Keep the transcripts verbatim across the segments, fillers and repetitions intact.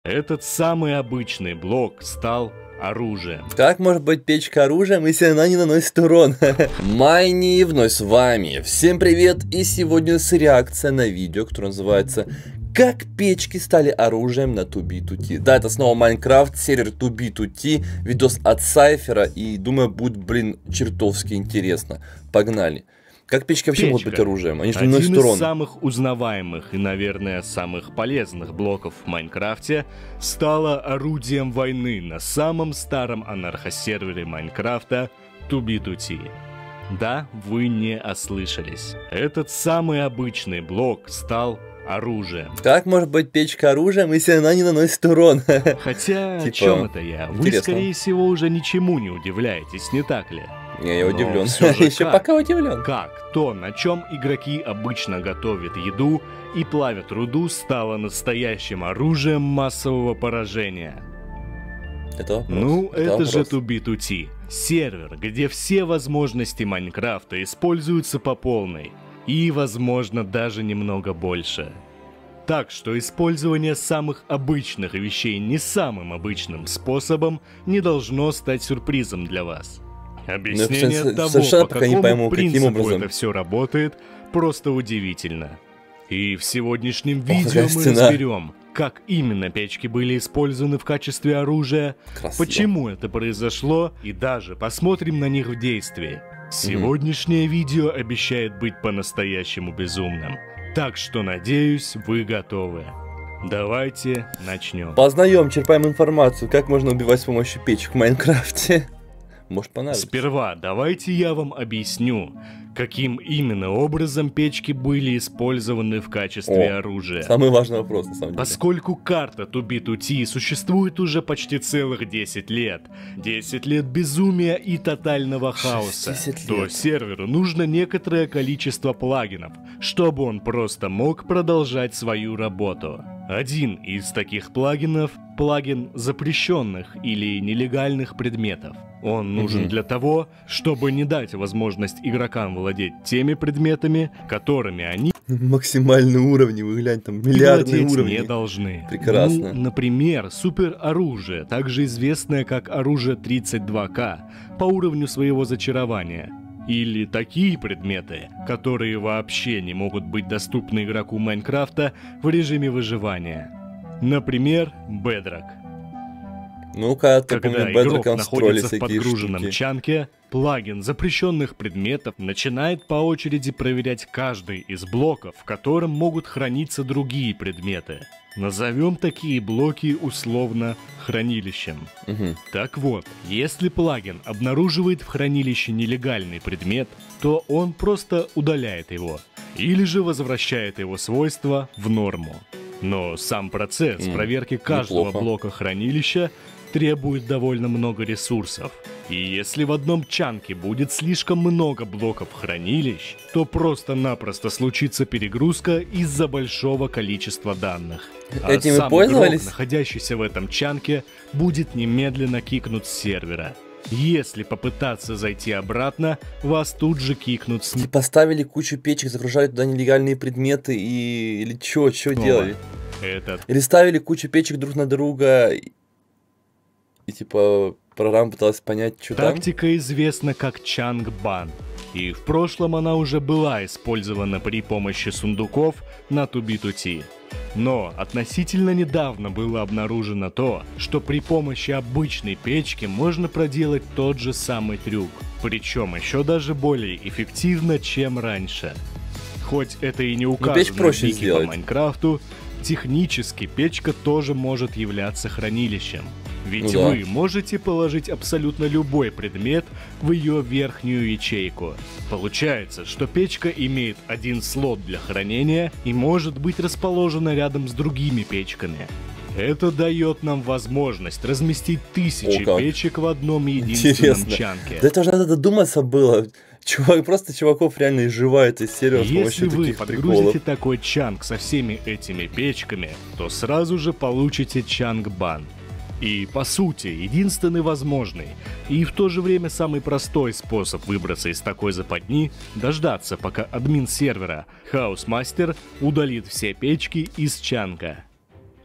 Этот самый обычный блок стал оружием. Как может быть печка оружием, если она не наносит урон? Майни вновь с вами. Всем привет, и сегодня с реакция на видео, которое называется «Как печки стали оружием на ту би ту ти». Да, это снова Майнкрафт, сервер ту би ту ти, видос от Сайфера, и думаю, будет, блин, чертовски интересно. Погнали. Как печки вообще Печка. могут быть оружием? Они же не Один наносят из урон. самых узнаваемых и, наверное, самых полезных блоков в Майнкрафте стало орудием войны на самом старом анархосервере Майнкрафта ту би ту ти. Да, вы не ослышались. Этот самый обычный блок стал оружием. Как может быть печка оружием, если она не наносит урон? Хотя, о Типа, чем это я? Вы, интересно. скорее всего, уже ничему не удивляетесь, не так ли? Не, я Но удивлен. всё же Еще как? пока удивлен. Как то, на чем игроки обычно готовят еду и плавят руду, стало настоящим оружием массового поражения? Это вопрос. Ну, это, вопрос. же ту би ту ти. Сервер, где все возможности Майнкрафта используются по полной. И, возможно, даже немного больше. Так что использование самых обычных вещей не самым обычным способом не должно стать сюрпризом для вас. Объяснение Ну, того, совершенно по пока не какому пойму, каким принципу образом. это все работает, просто удивительно. И в сегодняшнем Ох, видео какая мы стена. разберем, как именно печки были использованы в качестве оружия, Красиво. почему это произошло, и даже посмотрим на них в действии. Сегодняшнее видео обещает быть по-настоящему безумным. Так что, надеюсь, вы готовы. Давайте начнем. Познаем, черпаем информацию, как можно убивать с помощью печек в Майнкрафте. Может понравится. Сперва давайте я вам объясню, каким именно образом печки были использованы в качестве О, оружия. Самый важный вопрос, на самом деле. Поскольку карта ту би ту ти существует уже почти целых десять лет, десять лет безумия и тотального хаоса, десять то лет. серверу нужно некоторое количество плагинов, чтобы он просто мог продолжать свою работу. Один из таких плагинов – плагин запрещенных или нелегальных предметов. Он нужен Мгм. для того, чтобы не дать возможность игрокам владеть теми предметами, которыми они Максимальный уровень, вы глянь, там миллиардные владеть уровни. не должны. Прекрасно. Ну, например, супероружие, также известное как оружие тридцать два ка, по уровню своего зачарования. Или такие предметы, которые вообще не могут быть доступны игроку Майнкрафта в режиме выживания. Например, Bedrock. Ну-ка, ты Когда помню, игрок Bedrock'ом строили находится в всякие подгруженном штуки. чанке, плагин запрещенных предметов начинает по очереди проверять каждый из блоков, в котором могут храниться другие предметы. Назовем такие блоки условно хранилищем. Мгм. Так вот, если плагин обнаруживает в хранилище нелегальный предмет, то он просто удаляет его, или же возвращает его свойства в норму. Но сам процесс М, проверки каждого неплохо. блока хранилища требует довольно много ресурсов. И если в одном чанке будет слишком много блоков хранилищ, то просто-напросто случится перегрузка из-за большого количества данных. А Этим вы сам пользовались? игрок, находящийся в этом чанке, будет немедленно кикнут с сервера. Если попытаться зайти обратно, вас тут же кикнут с И поставили кучу печек, загружали туда нелегальные предметы и... Или чё, чё снова. делали? Этот Или ставили кучу печек друг на друга и, и типа программа пыталась понять, что там. Тактика известна как чанг-бан, и в прошлом она уже была использована при помощи сундуков на ту би ту ти. Но относительно недавно было обнаружено то, что при помощи обычной печки можно проделать тот же самый трюк, причем еще даже более эффективно, чем раньше. Хоть это и не указано печь в проще вики по сделать. Майнкрафту, технически печка тоже может являться хранилищем. Ведь Ну да. вы можете положить абсолютно любой предмет в ее верхнюю ячейку. Получается, что печка имеет один слот для хранения и может быть расположена рядом с другими печками. Это дает нам возможность разместить тысячи О, как. печек в одном единственном Интересно. чанке. Да это уже надо додуматься было. Чувак, просто чуваков реально изживают из сервера с Если помощью вы таких подгрузите приколов. такой чанк со всеми этими печками, то сразу же получите чанк-бан. И, по сути, единственный возможный и в то же время самый простой способ выбраться из такой западни – дождаться, пока админ сервера Хаусмастер удалит все печки из чанка.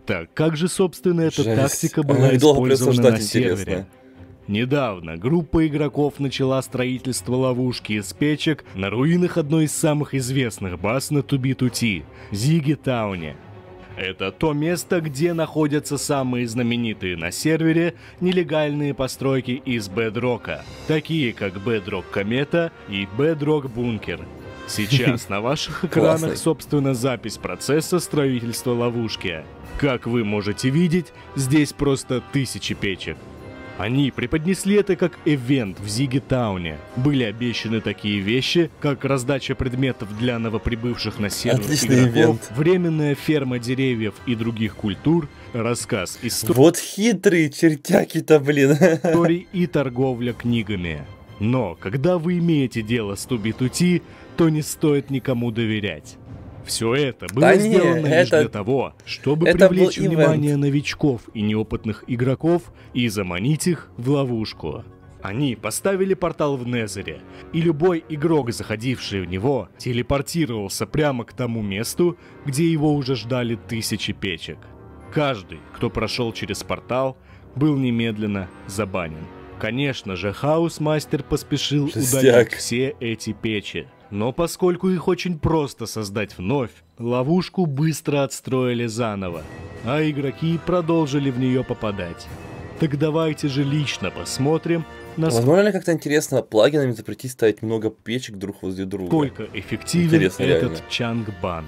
Так, как же, собственно, эта Жесть. тактика была Ой, долго использована на интересно. сервере? Недавно группа игроков начала строительство ловушки из печек на руинах одной из самых известных баз на ту би ту ти – Зиги-Тауне. Это то место, где находятся самые знаменитые на сервере нелегальные постройки из бэдрока, такие как Bedrock Комета и Bedrock Бункер. Сейчас на ваших экранах, собственно, запись процесса строительства ловушки. Как вы можете видеть, здесь просто тысячи печек. Они преподнесли это как ивент в Зиги-Тауне. Были обещаны такие вещи, как раздача предметов для новоприбывших на сервер Отличный игроков, ивент. временная ферма деревьев и других культур, рассказ историй Вот хитрые чертяки-то, блин. и торговля книгами. Но, когда вы имеете дело с ту би ту ти, то не стоит никому доверять. Все это было Да не, сделано лишь это- для того, чтобы это привлечь был внимание ивент. новичков и неопытных игроков и заманить их в ловушку. Они поставили портал в Незере, и любой игрок, заходивший в него, телепортировался прямо к тому месту, где его уже ждали тысячи печек. Каждый, кто прошел через портал, был немедленно забанен. Конечно же, Хаусмастер поспешил Жестяк. удалить все эти печи. Но поскольку их очень просто создать вновь, ловушку быстро отстроили заново, а игроки продолжили в нее попадать. Так давайте же лично посмотрим, Возможно ли как-то интересно плагинами запретить ставить много печек друг возле друга? насколько эффективен Интересно, этот реально. Чангбан.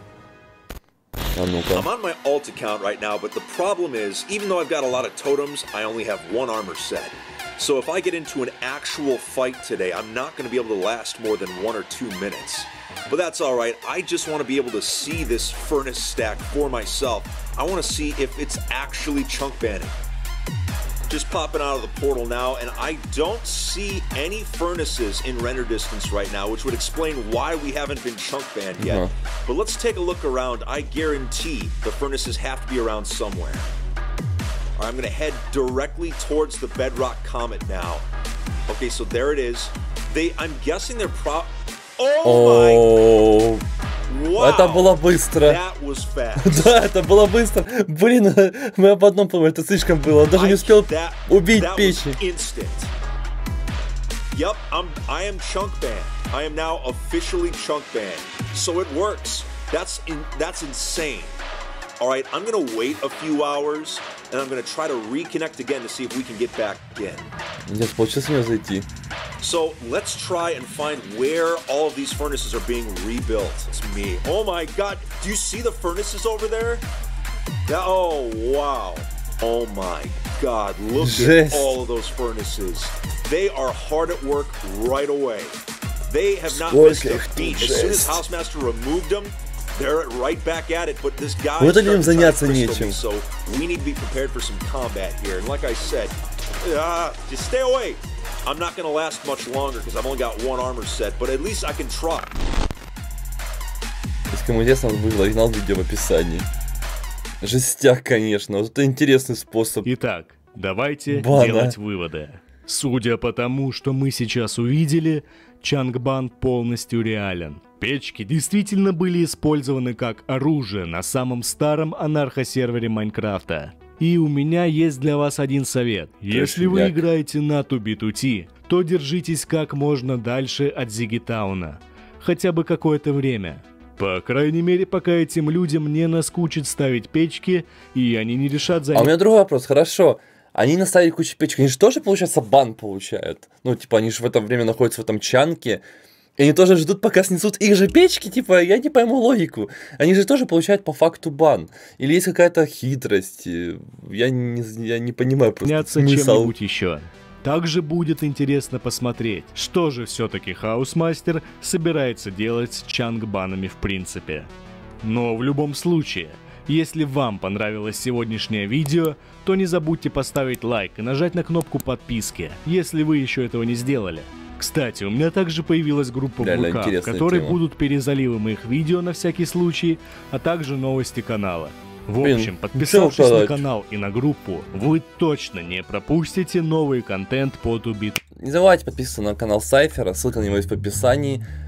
А ну-ка. I'm on my alt account right now, but the problem is, even though I've got a lot of totems, I only have one armor set. So if I get into an actual fight today, I'm not going to be able to last more than one or two minutes. But that's alright, I just want to be able to see this furnace stack for myself. I want to see if it's actually chunk banning. Just popping out of the portal now, and I don't see any furnaces in render distance right now, which would explain why we haven't been chunk banned yet. Uh-huh. But let's take a look around. I guarantee the furnaces have to be around somewhere. All right, I'm gonna head directly towards the Bedrock Comet now. Okay, so there it is. They, I'm guessing they're pro. Oh О, my! Wow! это было быстро. That was fast. Да, это было быстро. Блин, мы об одном подумали, это слишком было. Он даже не I- успел that- убить that was печи. instant. Yep, I'm I am chunk banned. I am now officially chunk banned. So it works. That's in that's insane. All right, I'm gonna wait a few hours and I'm gonna try to reconnect again to see if we can get back in. Нет, получилось в него зайти. So let's try and find where all of these furnaces are being rebuilt. It's me. Oh my god, do you see the furnaces over there? That, oh wow. Oh my god, look Жесть. at all of those furnaces. They are hard at work right away. They have not Сколько missed a их тут, beat. As soon as жесть. Housemaster removed them, they're right back at it. But this guy Вот is этим starting to try to заняться crystal me, нечем. so we need to be prepared for some combat here. And like I said, uh, just stay away. I'm not going to last much longer because I've only got one armor set, but at least I can try. Если кому интересно, выложил оригинал видео в описании. Жестяк, конечно. Вот это интересный способ. Итак, давайте Бана. делать выводы. Судя по тому, что мы сейчас увидели, Чангбан полностью реален. Печки действительно были использованы как оружие на самом старом анархосервере Майнкрафта. И у меня есть для вас один совет. Если вы Трешняк. играете на ту би ту ти, то держитесь как можно дальше от Зиги-Тауна. Хотя бы какое-то время. По крайней мере, пока этим людям не наскучит ставить печки, и они не решат А у занять... меня другой вопрос. Хорошо. Они наставили кучу печек. Они же тоже, получается, бан получают. Ну, типа, они же в это время находятся в этом чанке. И они тоже ждут, пока снесут их же печки. Типа, я не пойму логику. Они же тоже получают по факту бан. Или есть какая-то хитрость. Я не, я не понимаю просто заняться смысл. чем-нибудь еще. Также будет интересно посмотреть, что же все-таки Хаусмастер собирается делать с чангбанами в принципе. Но в любом случае, если вам понравилось сегодняшнее видео, то не забудьте поставить лайк и нажать на кнопку подписки, если вы еще этого не сделали. Кстати, у меня также появилась группа в Реально ВК, в интересная которой тема. будут перезаливы моих видео на всякий случай, а также новости канала. В Блин, общем, ничего подписавшись на сказать. канал и на группу, вы точно не пропустите новый контент по ту би. Не забывайте подписываться на канал Сайфера. Ссылка на него есть в описании.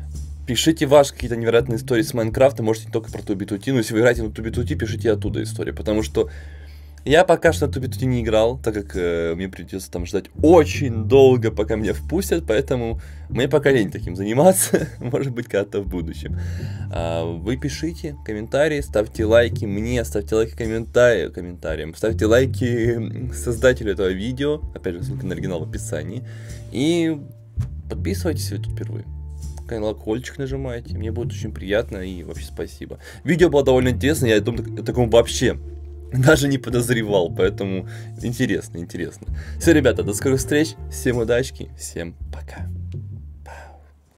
Пишите ваши какие-то невероятные истории с Майнкрафта, можете не только про Тубитути, но если вы играете на Тубитути, пишите оттуда истории, потому что я пока что на Тубитути не играл, так как э, мне придется там ждать очень долго, пока меня впустят, поэтому мне пока лень таким заниматься, может быть, когда-то в будущем. А, вы пишите комментарии, ставьте лайки мне, ставьте лайки комментарии, комментариям, ставьте лайки создателю этого видео, опять же, ссылка на оригинал в описании, и подписывайтесь, если вы тут впервые. Колокольчик нажимайте, мне будет очень приятно и вообще спасибо. Видео было довольно интересно, я думаю, о таком вообще даже не подозревал, поэтому интересно, интересно. Все, ребята, до скорых встреч, всем удачки, всем пока.